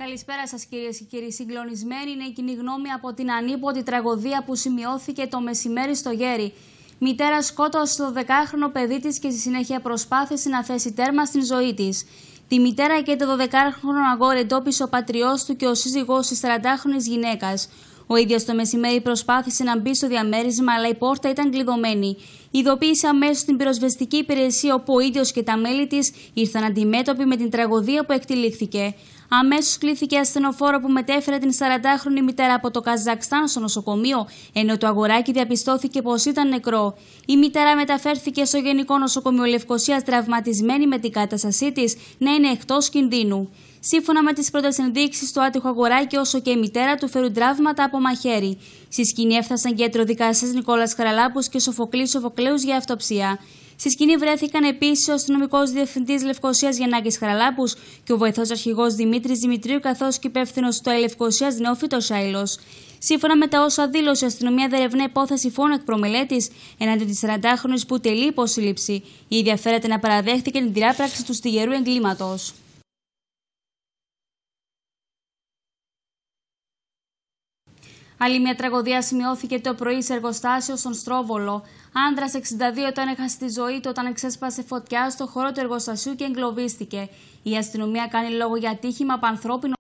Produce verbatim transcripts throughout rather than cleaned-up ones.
Καλησπέρα σας κυρίες και κύριοι. Συγκλονισμένη είναι η κοινή γνώμη από την ανίποτη τραγωδία που σημειώθηκε το μεσημέρι στο Γέρι. Μητέρα σκότωσε το δεκάχρονο παιδί της και στη συνέχεια προσπάθησε να θέσει τέρμα στην ζωή της. Τη μητέρα και το δωδεκάχρονο αγόρι εντόπισε ο πατριός του και ο σύζυγός της σαραντάχρονης γυναίκας. Ο ίδιος το μεσημέρι προσπάθησε να μπει στο διαμέρισμα, αλλά η πόρτα ήταν κλειδωμένη. Ειδοποίησε αμέσως την πυροσβεστική υπηρεσία, όπου ο ίδιος και τα μέλη της ήρθαν αντιμέτωποι με την τραγωδία που εκτυλίχθηκε. Αμέσως κλήθηκε ασθενοφόρο που μετέφερε την σαραντάχρονη μητέρα από το Καζακστάν στο νοσοκομείο, ενώ το αγοράκι διαπιστώθηκε πως ήταν νεκρό. Η μητέρα μεταφέρθηκε στο Γενικό Νοσοκομείο Λευκωσίας τραυματισμένη, με την κατάστασή της να είναι εκτός κινδύνου. Σύμφωνα με τις πρώτες ενδείξεις, το άτυχο αγοράκι όσο και η μητέρα του φέρουν τραύματα από μαχαίρι. Στη σκηνή έφτασαν και ιατροδικαστές Νικόλας Χαραλάπους και Σοφοκλής Σοφοκλέους για αυτοψία. Στη σκηνή βρέθηκαν επίσης ο αστυνομικός διευθυντής Λευκωσίας Γιαννάκης Χαραλάπους και ο βοηθός αρχηγός Δημήτρης Δημητρίου, καθώς και υπεύθυνος του Λευκωσίας Νεόφυτος Σάιλος. Σύμφωνα με τα όσα δήλωσε, η αστυνομία διερευνά υπόθεση φόνου εκ προμελέτης εναντίον της σαραντάχρονης που τελεί υποσύλληψη. Η ίδια φέρεται να παραδέχτηκε την διάπραξη του στιγερού εγκλήματος. Άλλη μια τραγωδία σημειώθηκε το πρωί σε εργοστάσιο στον Στρόβολο. Άνδρας εξήντα δύο ετών έχασε τη ζωή του όταν εξέσπασε φωτιά στο χώρο του εργοστασίου και εγκλωβίστηκε. Η αστυνομία κάνει λόγο για ατύχημα πανθρώπινο.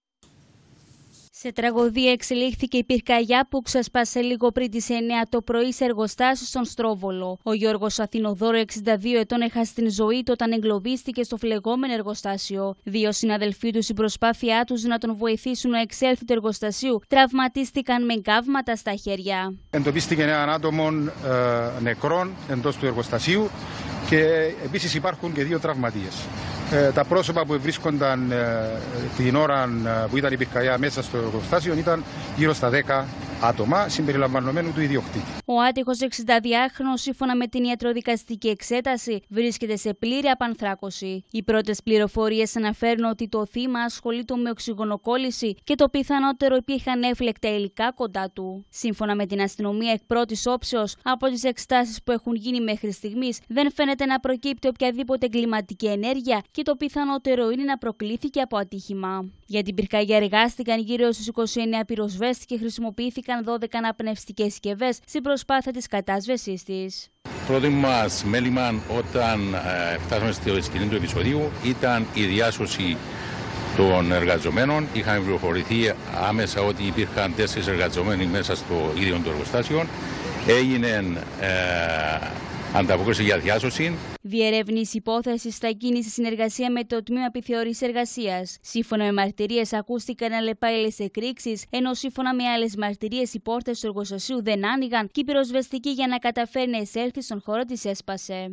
Σε τραγωδία εξελίχθηκε η πυρκαγιά που ξέσπασε λίγο πριν τις εννιά το πρωί σε εργοστάσιο στον Στρόβολο. Ο Γιώργος Αθηνοδόρου, εξήντα δύο ετών, έχασε την ζωή του όταν εγκλωβίστηκε στο φλεγόμενο εργοστάσιο. Δύο συναδελφοί του, στην προσπάθειά τους να τον βοηθήσουν να εξέλθει του εργοστασίου, τραυματίστηκαν με εγκάβματα στα χέρια. Εντοπίστηκε έναν άτομο ε, νεκρών εντός του εργοστασίου και επίσης υπάρχουν και δύο τραυματίες. Ε, τα πρόσωπα που βρίσκονταν ε, την ώρα ε, που ήταν η πυρκαγιά μέσα στο εργοστάσιο ήταν γύρω στα δέκα άτομα, συμπεριλαμβανομένου του ιδιοκτήτη. Ο άτυχος εξηνταδυάχρονος, σύμφωνα με την ιατροδικαστική εξέταση, βρίσκεται σε πλήρη απανθράκωση. Οι πρώτες πληροφορίες αναφέρουν ότι το θύμα ασχολείται με οξυγονοκόλληση και το πιθανότερο υπήρχαν έφλεκτα υλικά κοντά του. Σύμφωνα με την αστυνομία, εκ πρώτης όψεως, από τις εξετάσεις που έχουν γίνει μέχρι στιγμής, δεν φαίνεται να προκύπτει οποιαδήποτε εγκληματική ενέργεια και το πιθανότερο είναι να προκλήθηκε από ατύχημα. Για την πυρκαγιά εργάστηκαν γύρω στους είκοσι εννέα πυροσβέστες και χρησιμοποιήθηκαν δώδεκα αναπνευστικές συσκευές στην προσπάθεια της κατάσβεσης της. Πρώτο μας μέλημα όταν ε, φτάσαμε στη σκηνή του επεισοδίου ήταν η διάσωση των εργαζομένων. Είχαμε πληροφορηθεί άμεσα ότι υπήρχαν τέσσερις εργαζομένοι μέσα στο ίδιο το εργοστάσιο. Έγινε ε, ανταπόκριση για διάσωση. Διερεύνηση υπόθεσης θα γίνει σε συνεργασία με το Τμήμα Επιθεώρησης Εργασίας. Σύμφωνα με μαρτυρίες, ακούστηκαν αλλεπάλληλες εκρήξεις, ενώ σύμφωνα με άλλες μαρτυρίες, οι πόρτες του εργοστασίου δεν άνοιγαν και η πυροσβεστική για να καταφέρει να εισέλθει στον χώρο της έσπασε.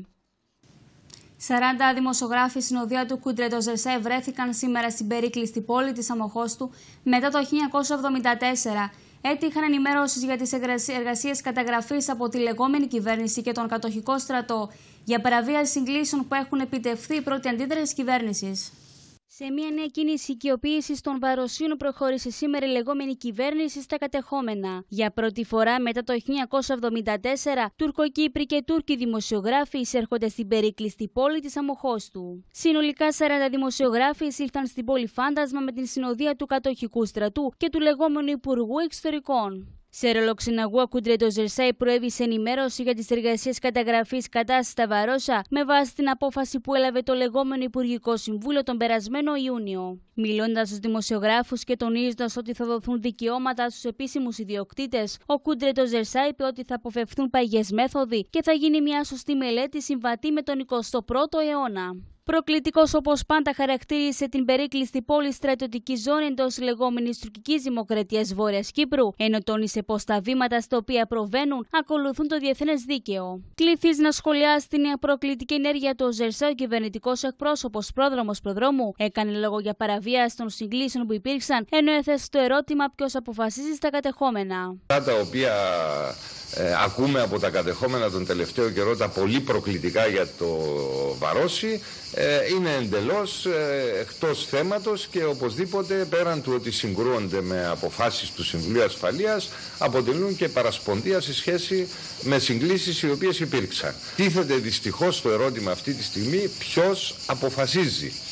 σαράντα δημοσιογράφοι στην οδεία του Κουντρέτο Ζερσάι βρέθηκαν σήμερα στην περίκλειστη πόλη της Αμοχώστου μετά το χίλια εννιακόσια εβδομήντα τέσσερα. Έτυχαν ενημέρωσης για τις εργασίες καταγραφής από τη λεγόμενη κυβέρνηση και τον κατοχικό στρατό για παραβίαση συγκλήσεων που έχουν επιτευχθεί, η πρώτη αντίδραση της κυβέρνησης. Σε μια νέα κίνηση οικειοποίησης των Βαροσίων προχώρησε σήμερα η λεγόμενη κυβέρνηση στα κατεχόμενα. Για πρώτη φορά μετά το χίλια εννιακόσια εβδομήντα τέσσερα, Τουρκοκύπροι και Τούρκοι δημοσιογράφοι εισέρχονται στην περίκλειστη πόλη της Αμοχώστου. Συνολικά σαράντα δημοσιογράφοι εισήλθαν στην πόλη φάντασμα με την συνοδεία του κατοχικού στρατού και του λεγόμενου Υπουργού Εξωτερικών. Σε ρολοξεναγούα Κουντρέτο Ζερσάι προέβησε ενημέρωση για τις εργασίες καταγραφής κατάστασης στα Βαρόσα με βάση την απόφαση που έλαβε το λεγόμενο Υπουργικό Συμβούλιο τον περασμένο Ιούνιο. Μιλώντας στους δημοσιογράφους και τονίζοντας ότι θα δοθούν δικαιώματα στους επίσημους ιδιοκτήτες, ο Κουντρέτο Ζερσάι είπε ότι θα αποφευθούν παγιές μέθοδοι και θα γίνει μια σωστή μελέτη συμβατή με τον εικοστό πρώτο αιώνα. Προκλητικός, όπως πάντα, χαρακτήρισε την περίκλειστη πόλη στρατιωτική ζώνη εντός λεγόμενης τουρκικής δημοκρατίας Βόρειας Κύπρου, ενώ τόνισε πως τα βήματα στα οποία προβαίνουν ακολουθούν το διεθνές δίκαιο. Κληθείς να σχολιάσει την προκλητική ενέργεια του Ζερσάι, ο κυβερνητικός εκπρόσωπος πρόδρομος προδρόμου έκανε λόγο για παραβίαση των συγκλήσεων που υπήρξαν, ενώ έθεσε το ερώτημα ποιος αποφασίζει στα κατεχόμενα. Τα οποία ε, ακούμε από τα κατεχόμενα τον τελευταίο καιρό, τα πολύ προκλητικά για το Βαρόσι, είναι εντελώς εκτός θέματος και οπωσδήποτε πέραν του ότι συγκρούονται με αποφάσεις του Συμβουλίου Ασφαλείας, αποτελούν και παρασπονδία σε σχέση με συγκλήσεις οι οποίες υπήρξαν. Τίθεται δυστυχώς το ερώτημα αυτή τη στιγμή ποιος αποφασίζει.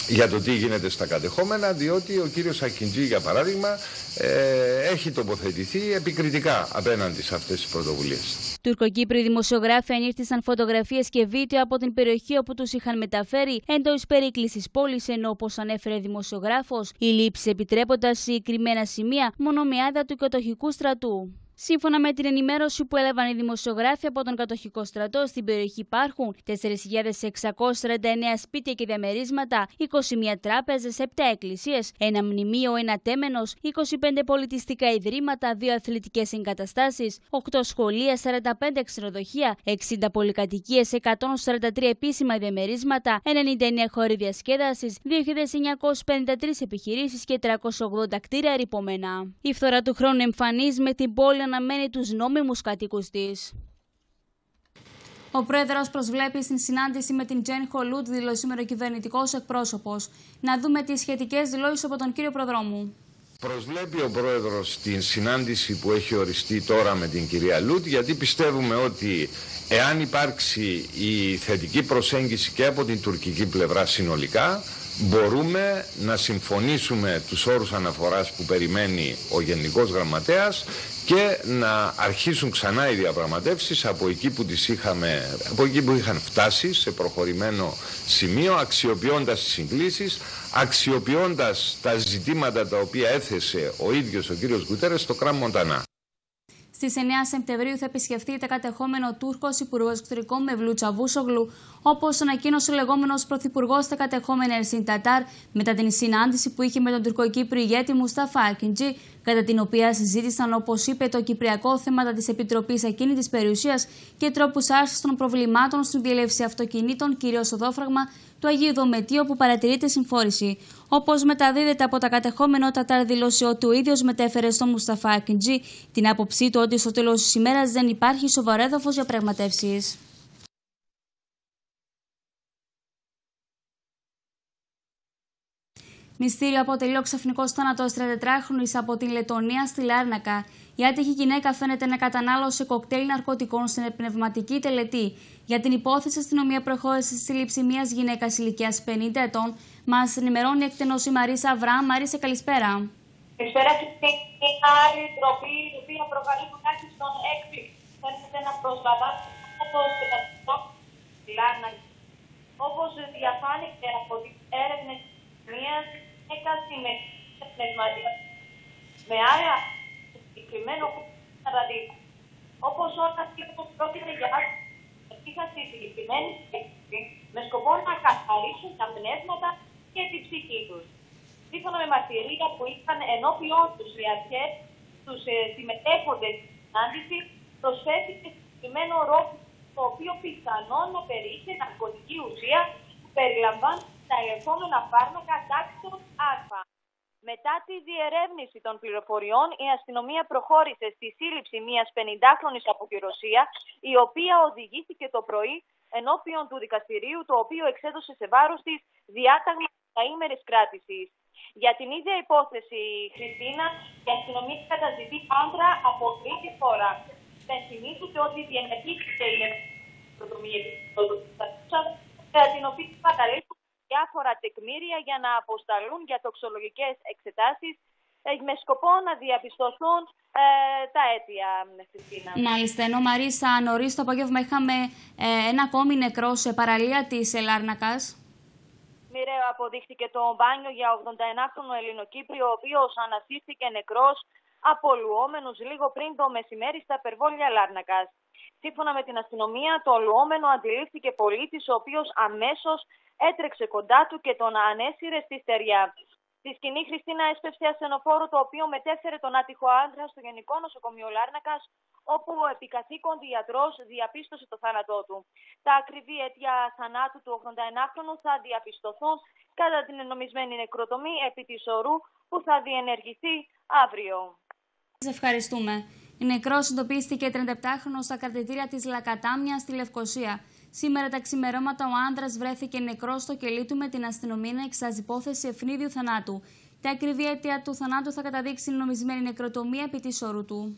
για το τι γίνεται στα κατεχόμενα, διότι ο κύριος Ακιντζή, για παράδειγμα, ε, έχει τοποθετηθεί επικριτικά απέναντι σε αυτές τις πρωτοβουλίες. Τουρκοκύπριοι δημοσιογράφοι ανήρτησαν φωτογραφίες και βίντεο από την περιοχή όπου τους είχαν μεταφέρει εντός περίκλεισης πόλης, ενώ, όπως ανέφερε δημοσιογράφος, οι λήψεις επιτρέπονταν σε συγκεκριμένα σημεία μόνο με άδεια του κατοχικού στρατού. Σύμφωνα με την ενημέρωση που έλαβαν οι δημοσιογράφοι από τον κατοχικό στρατό, στην περιοχή υπάρχουν τέσσερις χιλιάδες εξακόσια σαράντα εννέα σπίτια και διαμερίσματα, είκοσι μία τράπεζες, επτά εκκλησίες, ένα μνημείο, ένα τέμενος, είκοσι πέντε πολιτιστικά ιδρύματα, δύο αθλητικές εγκαταστάσεις, οκτώ σχολεία, σαράντα πέντε ξενοδοχεία, εξήντα πολυκατοικίες, εκατόν σαράντα τρία επίσημα διαμερίσματα, ενενήντα εννέα χώροι διασκέδασης, δύο χιλιάδες εννιακόσιες πενήντα τρεις επιχειρήσεις και τριακόσια ογδόντα κτίρια ρυπωμένα. Η φθορά του χρόνου εμφανίζει με την πόλη αναμένει τους νόμιμους κατοίκους της. Ο πρόεδρος προσβλέπει στην συνάντηση με την Τζέν Χολούτ, δήλωσε σήμερα ο κυβερνητικός εκπρόσωπος. Να δούμε τις σχετικές δηλώσεις από τον κύριο Προδρόμου. Προσβλέπει ο πρόεδρος στην συνάντηση που έχει οριστεί τώρα με την κυρία Λούτ, γιατί πιστεύουμε ότι εάν υπάρξει η θετική προσέγγιση και από την τουρκική πλευρά συνολικά, μπορούμε να συμφωνήσουμε τους όρους αναφοράς που περιμένει ο Γενικός Γραμματέας και να αρχίσουν ξανά οι διαπραγματεύσεις από εκεί που, τις είχαμε, από εκεί που είχαν φτάσει σε προχωρημένο σημείο, αξιοποιώντας τις συγκλήσεις, αξιοποιώντας τα ζητήματα τα οποία έθεσε ο ίδιος ο κύριος Γκουτέρες στο Κραμ Μοντανά. Στις εννέα Σεπτεμβρίου θα επισκεφτεί τα κατεχόμενο Τούρκος Υπουργός Εξωτερικών Μευλού Τσαβούσογλου, όπως ανακοίνωσε ο λεγόμενος Πρωθυπουργός στα κατεχόμενα Ερσίν Τατάρ, μετά την συνάντηση που είχε με τον τουρκοκύπριο ηγέτη Μουσταφά Ακιντζή, κατά την οποία συζήτησαν, όπως είπε, το κυπριακό θέματα της Επιτροπής ακίνητης περιουσίας και τρόπους άρσης των προβλημάτων στην διέλευση αυτοκινήτων, κυρίως οδόφραγμα του Αγίου Δομετίου, που παρατηρείται συμφόρηση. Όπως μεταδίδεται από τα κατεχόμενα, ο Τατάρ δήλωσε ότι ο ίδιος μετέφερε στον Μουσταφά Ακιντζή την άποψή του ότι στο τέλος της ημέρας δεν υπάρχει σοβαρό έδαφος για πραγματεύσεις. Μυστήριο αποτελεί ο ξαφνικός θάνατος τριαντατετράχρονης από την Λετωνία στη Λάρνακα. Η άτυχη γυναίκα φαίνεται να κατανάλωσε κοκτέιλ ναρκωτικών στην πνευματική τελετή. Για την υπόθεση, η αστυνομία προχώρησε στη σύλληψη μιας γυναίκας ηλικίας πενήντα ετών. Μας ενημερώνει εκτενώς η Μαρίσα Αβραάμ. Μαρίσα, καλησπέρα. Καλησπέρα, και μια άλλη ντροπή, η οποία προκαλεί τουλάχιστον έκπληξη. Φαίνεται να προσλαμβάνει όπως τη Λάρνακα. Όπως διαφάνηκε από τις έρευνες μια γυναίκα συμμετείχε πνευματικά με άλλα συγκεκριμένο παραδείγμα. Όπως όλα λοιπόν πρόκειται για συμμετείχαν στη συγκεκριμένη έκθεση με σκοπό να καθαρίσουν τα πνεύματα και τη ψυχή τους. Σύμφωνα με μαρτυρία που είχαν ενώπιον τους οι αρχές, τους ε, συμμετέχοντες στη συνάντηση, προσθέθηκε συγκεκριμένο ρόλο, το οποίο πιθανόν να περιείχε ναρκωτική ουσία που περιλαμβάνει τα ελεγχόμενα φάρμακα τάξεως Α. Μετά τη διερεύνηση των πληροφοριών, η αστυνομία προχώρησε στη σύλληψη μιας πενηντάχρονης από τη Ρωσία, η οποία οδηγήθηκε το πρωί ενώπιον του δικαστηρίου, το οποίο εξέδωσε σε βάρος της διάταγμα δεκαήμερης κράτησης. Για την ίδια υπόθεση, Χριστίνα, η αστυνομία καταζητεί άντρα από τρίτη χώρα. Πενθυμίζεται ότι διενεργήθηκε η πρωτομία κατά την οποία καταλήξουν διάφορα τεκμήρια για να αποσταλούν για τοξολογικές εξετάσεις με σκοπό να διαπιστωθούν ε, τα αίτια, Χριστίνα. Μάλιστα, ενώ Μαρίσα, νωρίς το απόγευμα είχαμε ε, ένα ακόμη νεκρό σε παραλία της Λάρνακας. Μοιραίο αποδείχθηκε το μπάνιο για ογδονταενάχρονο Ελληνοκύπριο, ο οποίος ανασύρθηκε νεκρός από λουόμενους λίγο πριν το μεσημέρι στα Περβόλια Λάρνακας. Σύμφωνα με την αστυνομία, το λουόμενο αντιλήφθηκε πολίτης, ο οποίος αμέσως έτρεξε κοντά του και τον ανέσυρε στη στεριά. Στη σκηνή, Χριστίνα, έσπευσε ασθενοφόρο, το οποίο μετέφερε τον άτυχο άντρα στο Γενικό Νοσοκομείο Λάρνακας, όπου ο επικαθήκον ιατρός διαπίστωσε το θάνατό του. Τα ακριβή αίτια θανάτου του ογδονταενάχρονου θα διαπιστωθούν κατά την ενομισμένη νεκροτομή επί της ορού, που θα διενεργηθεί αύριο. Σας ευχαριστούμε. Η νεκρός εντοπίστηκε τριανταεπτάχρονος στα κρατητήρια της Λακατάμια στη Λευκοσία. Σήμερα τα ξημερώματα ο άντρας βρέθηκε νεκρός στο κελί του, με την αστυνομία να εξετάζει υπόθεση ευνίδιου θανάτου. Τα ακριβή αίτια του θανάτου θα καταδείξει η νομισμένη νεκροτομία επί της όρου του.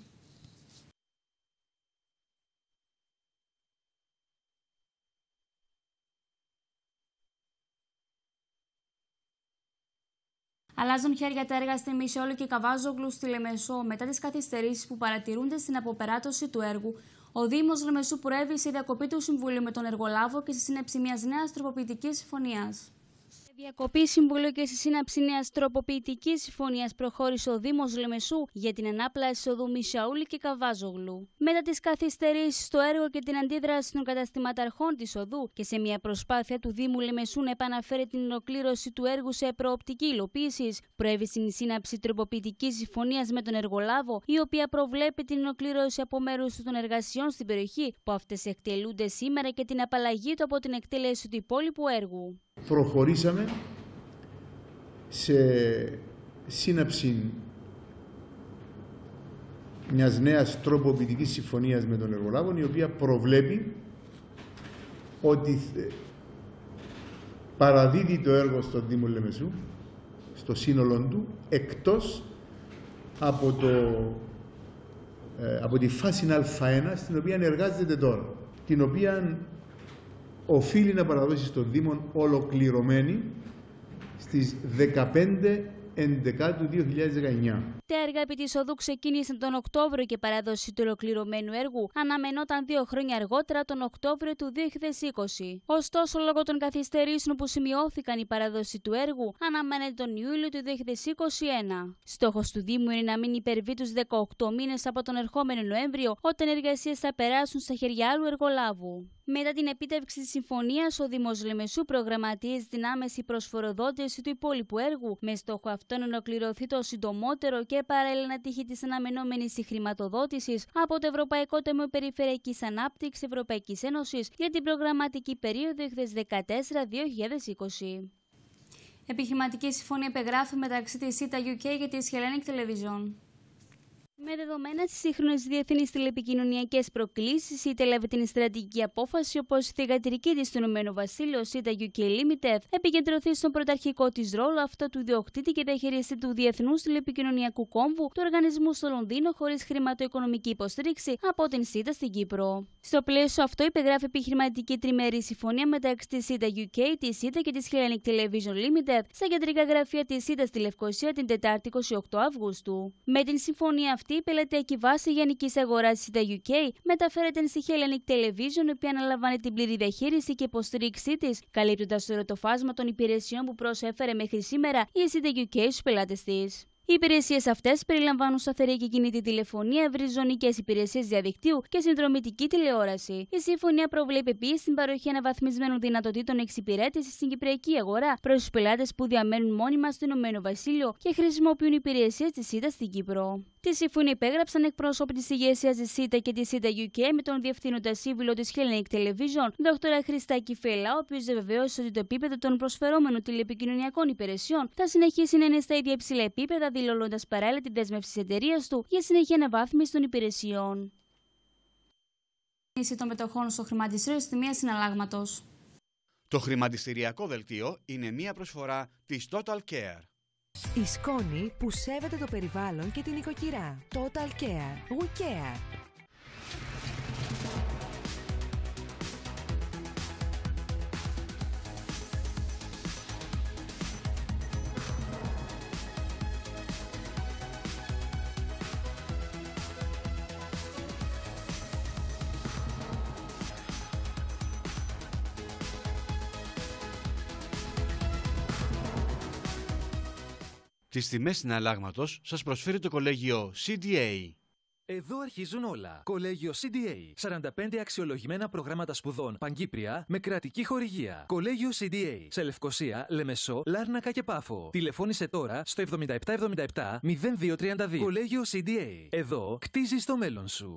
Αλλάζουν χέρια τα έργα στη Μισεόλου και Καβάζογλου στη Λεμεσό μετά τις καθυστερήσεις που παρατηρούνται στην αποπεράτωση του έργου. Ο Δήμος Λεμεσού προέβη σε διακοπή του Συμβουλίου με τον εργολάβο και στη σύναψη μιας νέας τροποποιητικής συμφωνίας. Διακοπή συμβουλίου και στη σύναψη νέας τροποποιητικής συμφωνίας προχώρησε ο Δήμος Λεμεσού για την ανάπλαση οδού Μισεούλη και Καβάζογλου. Μετά τις καθυστερήσεις στο έργο και την αντίδραση των καταστηματαρχών της οδού και σε μια προσπάθεια του Δήμου Λεμεσού να επαναφέρει την ολοκλήρωση του έργου σε προοπτική υλοποίηση, προέβη στην σύναψη τροποποιητικής συμφωνίας με τον εργολάβο, η οποία προβλέπει την ολοκλήρωση από μέρους των εργασιών στην περιοχή που αυτές εκτελούνται σήμερα και την απαλλαγή του από την εκτέλεση του υπόλοιπου έργου. Προχωρήσαμε σε σύναψη μιας νέας τροποποιητικής συμφωνίας με τον εργολάβο, η οποία προβλέπει ότι παραδίδει το έργο στον Δήμο Λεμεσού, στο σύνολο του, εκτός από, το, ε, από τη φάση Α1, στην οποία εργάζεται τώρα, την οποία οφείλει να παραδώσει στον Δήμο ολοκληρωμένη στις δεκαπέντε ενδεκάτου δύο χιλιάδες δεκαεννιά. Τα έργα επί της οδού ξεκίνησαν τον Οκτώβριο και η παράδοση του ολοκληρωμένου έργου αναμενόταν δύο χρόνια αργότερα, τον Οκτώβριο του δύο χιλιάδες είκοσι. Ωστόσο, λόγω των καθυστερήσεων που σημειώθηκαν η παράδοση του έργου, αναμένεται τον Ιούλιο του δύο χιλιάδες είκοσι ένα. Στόχος του Δήμου είναι να μην υπερβεί τους δεκαοκτώ μήνες από τον ερχόμενο Νοέμβριο, όταν οι εργασίες θα περάσουν στα χέρια άλλου εργολάβου. Μετά την επίτευξη της συμφωνίας, ο Δήμος Λεμεσού προγραμματίζει την άμεση προσφοροδότηση του υπόλοιπου έργου, με στόχο αυτό να ολοκληρωθεί το συντομότερο και παράλληλα να τύχει της αναμενόμενης χρηματοδότησης από το Ευρωπαϊκό Ταμείο Περιφερειακής Ανάπτυξης Ευρωπαϊκής Ένωσης για την προγραμματική περίοδο δύο χιλιάδες δεκατέσσερα δύο χιλιάδες είκοσι. Επιχειρηματική συμφωνία υπεγράφει μεταξύ της ΣΥΤΑ γιου κέι και της Hellenic Television. Με δεδομένα τις σύγχρονες διεθνείς τηλεπικοινωνιακές προκλήσεις, η ΣΥΤΑ έλαβε την στρατηγική απόφαση, όπως η θυγατρική της του Ηνωμένου Βασίλειου, ΣΥΤΑ γιου κέι Limited, επικεντρωθεί στον πρωταρχικό της ρόλο, αυτό του ιδιοκτήτη και διαχειριστή του διεθνούς τηλεπικοινωνιακού κόμβου του οργανισμού στο Λονδίνο, χωρίς χρηματοοικονομική υποστήριξη από την ΣΥΤΑ στην Κύπρο. Στο πλαίσιο αυτό, υπεγράφει επιχειρηματική τριμερή συμφωνία μεταξύ της ΣΥΤΑ γιου κέι, της ΣΥΤΑ και της Hellenic Television Limited στα κεντρικά γραφεία της ΣΥΤΑ στη Λευκοσία την Τετάρτη είκοσι οκτώ Αυγούστου. Με την συμφωνία αυτή, η πελατειακή βάση γενικής αγοράς ΣΥΤΑ γιου κέι μεταφέρεται στη Hellenic Television, η οποία αναλαμβάνει την πλήρη διαχείριση και υποστήριξή της, καλύπτοντας το ερωτοφάσμα των υπηρεσιών που προσέφερε μέχρι σήμερα η ΣΥΤΑ γιου κέι στους πελάτες της. Οι υπηρεσίες αυτές περιλαμβάνουν σταθερή και κινητή τηλεφωνία, ευρυζωνικές υπηρεσίες διαδικτύου και συνδρομητική τηλεόραση. Η συμφωνία προβλέπει επίσης την παροχή αναβαθμισμένων δυνατοτήτων εξυπηρέτησης στην κυπριακή αγορά προς τους πελάτες που διαμένουν μόνιμα στο Ηνωμένο Βασίλειο και χρησιμοποιούν υπηρεσίες της ΣΥΤΑ στην Κύπρο. Τη συμφωνία υπέγραψαν εκπρόσωποι της ηγεσίας της ΣΥΤΑ και της ΣΥΤΑ γιου κέι με τον διευθύνοντα σύμβουλο της Hellenic Television, Δ. Χριστάκη Φελά, ο οποίος βεβαίωσε ότι το επίπεδο των προσφερόμενων τηλεπικοινωνιακών υπηρεσιών θα συνεχίσει να είναι στα ίδια υψηλά επίπεδα, δηλώνοντας παράλληλα την δέσμευση της εταιρείας του για συνεχή αναβάθμιση των υπηρεσιών. Των μετοχών στο χρηματιστήριο στη τιμή συναλλάγματος. Το χρηματιστηριακό δελτίο είναι μία προσφορά της Total Care. Η σκόνη που σέβεται το περιβάλλον και την οικοκυρά. Total Care. We care. Τις τιμές συναλλάγματος σας προσφέρει το κολέγιο σι ντι έι. Εδώ αρχίζουν όλα. Κολέγιο σι ντι έι. σαράντα πέντε αξιολογημένα προγράμματα σπουδών Παγκύπρια με κρατική χορηγία. Κολέγιο σι ντι έι. Σε Λευκοσία, Λεμεσό, Λάρνακα και Πάφο. Τηλεφώνησε τώρα στο εβδομήντα επτά εβδομήντα επτά μηδέν δύο τριάντα δύο. Κολέγιο σι ντι έι. Εδώ κτίζεις το μέλλον σου.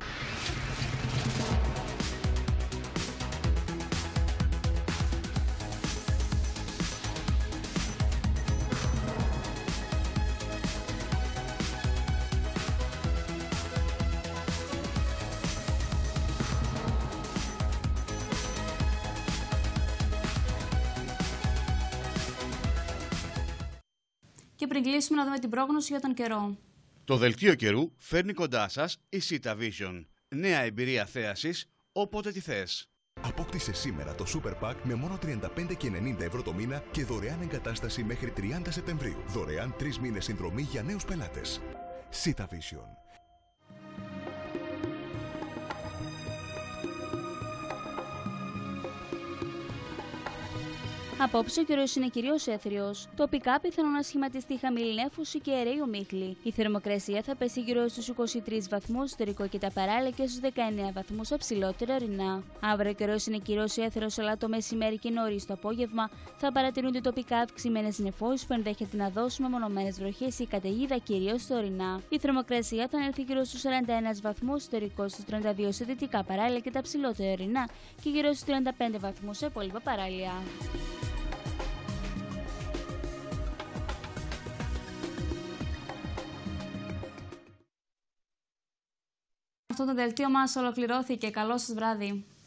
Και πριν κλείσουμε, να δούμε την πρόγνωση για τον καιρό. Το δελτίο καιρού φέρνει κοντά σας η ΣΥΤΑ Vision. Νέα εμπειρία θέασης όποτε τη θες. Απόκτησε σήμερα το Super Pack με μόνο τριάντα πέντε και ενενήντα ευρώ το μήνα και δωρεάν εγκατάσταση μέχρι τριάντα Σεπτεμβρίου. Δωρεάν τρεις μήνες συνδρομή για νέους πελάτες. Citavision. Απόψε ο καιρός είναι κυρίως έθριος. Τοπικά πιθανόν να σχηματιστεί χαμηλή νέφωση και αιρέη ομίχλη. Η θερμοκρασία θα πέσει γύρω στους είκοσι τρεις βαθμούς στο Ειρικό και τα παράλια και στους δεκαεννέα βαθμούς στα ψηλότερα ορεινά. Αύριο ο καιρός είναι κυρίως έθριος, αλλά το μεσημέρι και νωρίς το απόγευμα θα παρατηρούνται τοπικά αυξημένες νεφώσεις που ενδέχεται να δώσουν μεμονωμένες βροχές ή καταιγίδα κυρίως στα ορεινά. Η θερμοκρασία θα έρθει γύρω στους σαράντα ένα βαθμούς στο Ειρικό, στους τριάντα δύο στα δυτικά παράλια και τα ψηλότερα ορεινά και γύρω στους τριάντα πέντε βαθμούς σε υπόλοιπα παράλια. Αυτό το δελτίο μας ολοκληρώθηκε. Καλό σας βράδυ.